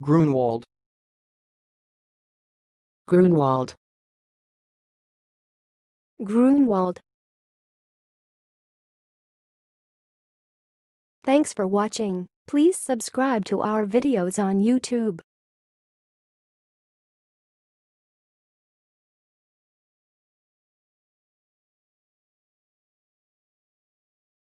Grünewald. Grünwald. Grünwald. Thanks for watching. Please subscribe to our videos on YouTube.